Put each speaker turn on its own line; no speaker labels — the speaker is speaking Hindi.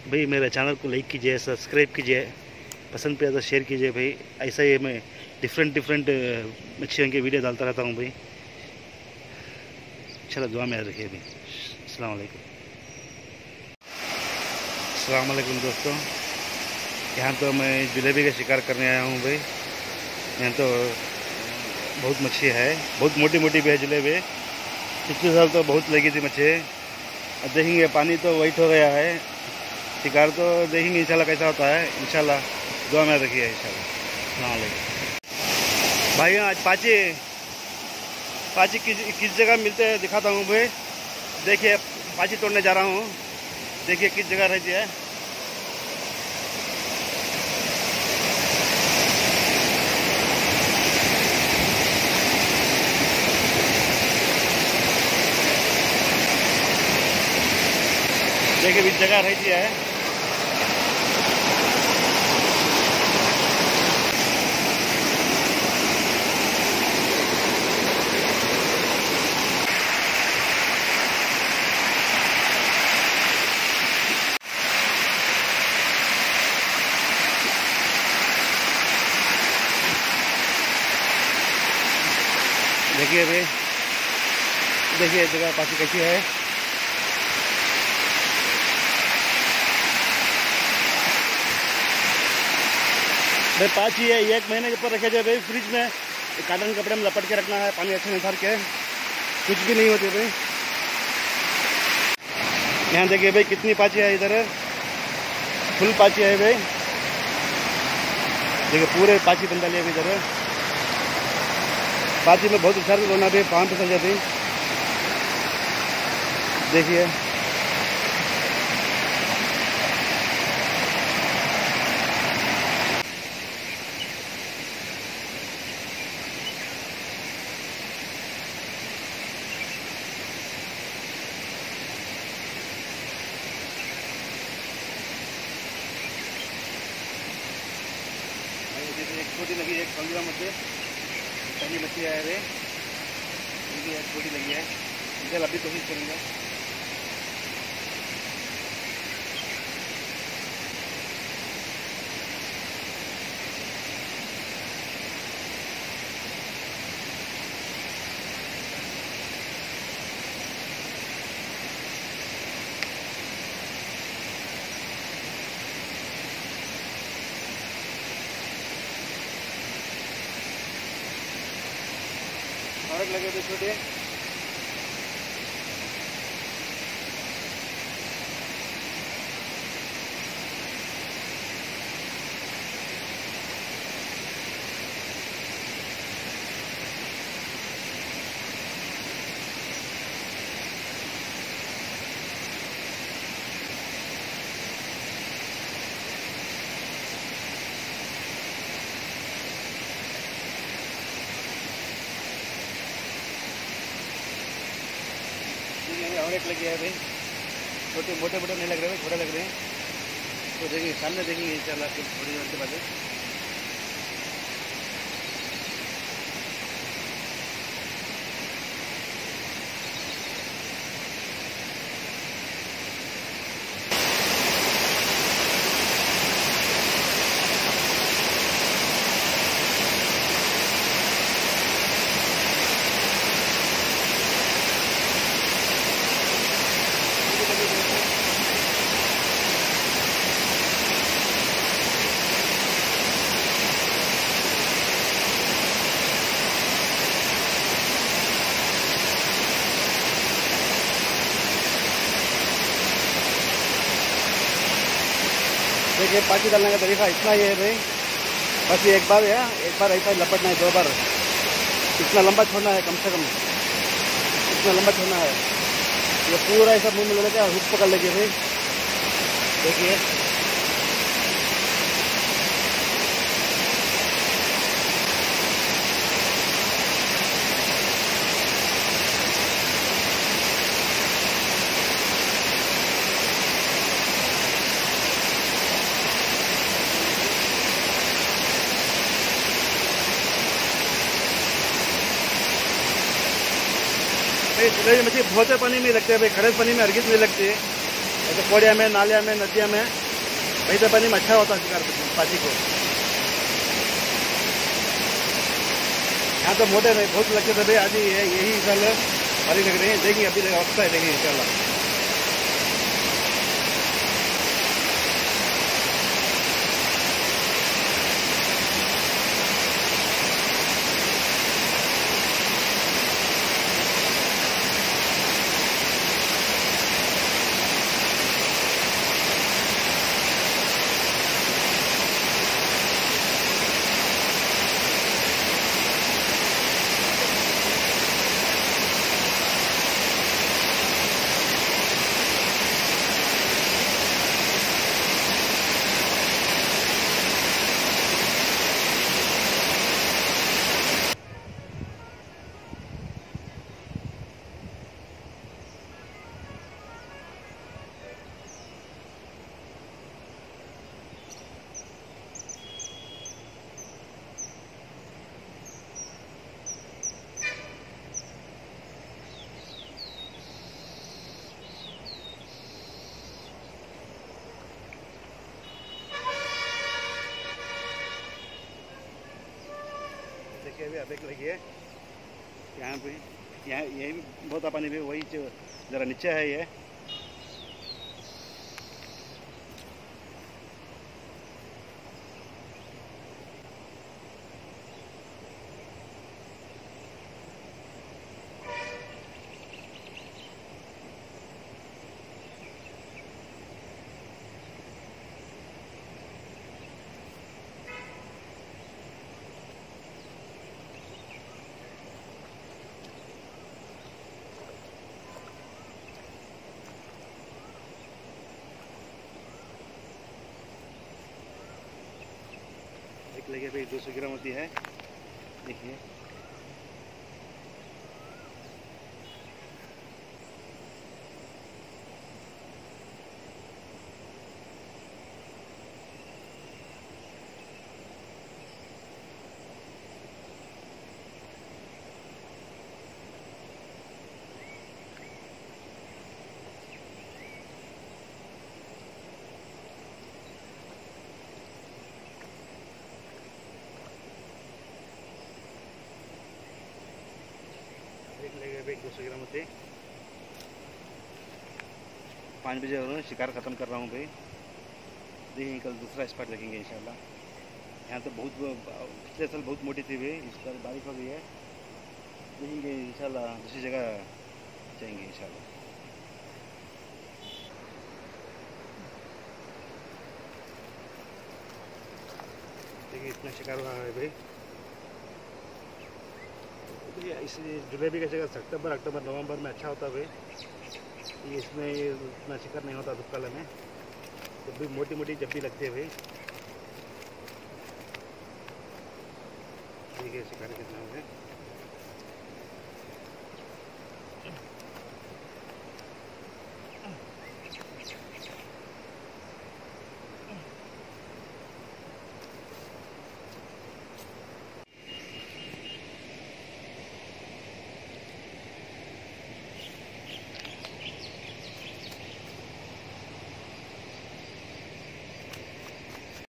भाई मेरे चैनल को लाइक कीजिए, सब्सक्राइब कीजिए, पसंद पे ज़्यादा शेयर कीजिए भाई। ऐसा ही मैं डिफरेंट डिफरेंट मच्छियों के वीडियो डालता रहता हूँ भाई। चलो दुआ में याद रखिए भाई। अस्सलाम वालेकुम। अस्सलाम वालेकुम दोस्तों, यहाँ तो मैं जलेबी का शिकार करने आया हूँ भाई। यहाँ तो बहुत मच्छी है, बहुत मोटी मोटी भी है जलेबी। पिछले साल तो बहुत लगी थी मच्छी। अब देखेंगे, पानी तो वाइट हो गया है। शिकार तो देखेंगे इंशाल्लाह कैसा होता है। इंशाल्लाह दुआ में रखिए इंशाल्लाह। अस्सलाम वालेकुम भाई। आज पाची पाची किस जगह मिलते हैं दिखाता हूँ भाई। देखिए पाची तोड़ने जा रहा हूँ, देखिए किस जगह रहती है। देखिए इस जगह रहती है। देखिए भाई, देखिए जगह पाची कैसी है। भाई पाची है, 1 महीने के ऊपर रखे जाए भाई फ्रिज में। काटन कपड़े में लपट के रखना है, पानी अच्छे में भर के, कुछ भी नहीं होती भाई। यहाँ देखिए भाई कितनी पाची है, इधर फुल पाची है भाई। देखिए पूरे पाची बंदा लिया इधर। पाची में बहुत अच्छा लोना भी पाँव फिसल जाती। देखिए एक छोटी लगी, एक पंद्रह मध्य पहली मच्छी है रे। इनकी एक छोटी लगी है, इधर अभी कोशिश करेंगे। और लगे थे छोटे। और एक लगी है भाई, छोटे मोटे मोटे नहीं लग रहे भाई, थोड़े लग रहे हैं। तो देखिए सामने देखेंगे इंशाल्लाह फिर थोड़ी देर के बाद। देखिए पाची डालने का तरीका इतना ही है भाई। बस ये एक बार ऐसा ही लपटना है, 2 बार। इतना लंबा छोड़ना है, कम से कम इतना लंबा छोड़ना है। ये पूरा ऐसा मुंह में ले लेके हुक पकड़ लेगी भाई। देखिए भाई, जलेबी मछली बहुत पानी में लगते हैं भाई, खड़े पानी में हरगिज नहीं लगती है। तो कोड़िया में, नालिया में, नदिया में, वही तो पानी में अच्छा होता शिकार पाची को। यहाँ तो मोटे नहीं बहुत लगते थे भाई। आज यही साल भारी लग रही है, देखेंगे अभी अवस्था है, देखेंगे इंशाल्लाह। देखिए अभी अभी लगी है यहाँ पे, यहाँ यही भी बहुत पानी भी, वही जो ज़रा नीचे है ये। एक लगे भाई 200 ग्राम होती है, देखिए। एक लगे भाई 200 ग्राम होते। 5 बजे और शिकार ख़त्म कर रहा हूँ भाई। देखिए कल दूसरा स्पॉट देखेंगे इंशाल्लाह। यहाँ तो बहुत पिछले साल बहुत मोटी थी भाई, इस बार बारिश हो गई है। देखेंगे इंशाल्लाह दूसरी जगह जाएंगे इंशाल्लाह। देखिए इतना शिकार हुआ है भाई। इस जुलाई का जगह सितंबर, अक्टूबर, नवंबर में अच्छा होता है भाई। ये इसमें ये इतना शिकार नहीं होता दुक्काला में, जब भी मोटी मोटी जब भी लगती है भाई। ठीक है शिकार कितना हो गया।